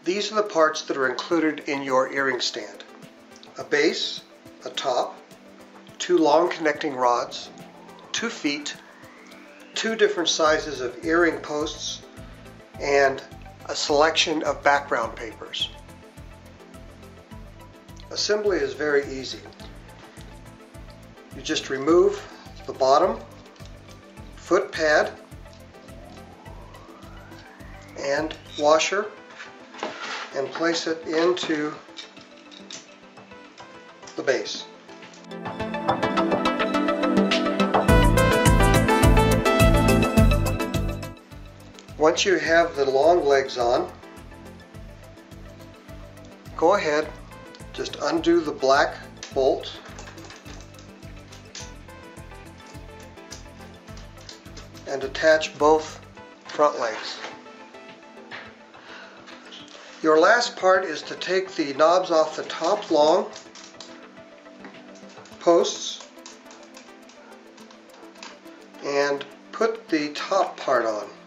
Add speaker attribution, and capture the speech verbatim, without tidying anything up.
Speaker 1: These are the parts that are included in your earring stand. A base, a top, two long connecting rods, two feet, two different sizes of earring posts, and a selection of background papers. Assembly is very easy. You just remove the bottom foot pad and washer and place it into the base. Once you have the long legs on, go ahead, just undo the black bolt and attach both front legs. Your last part is to take the knobs off the top long posts and put the top part on.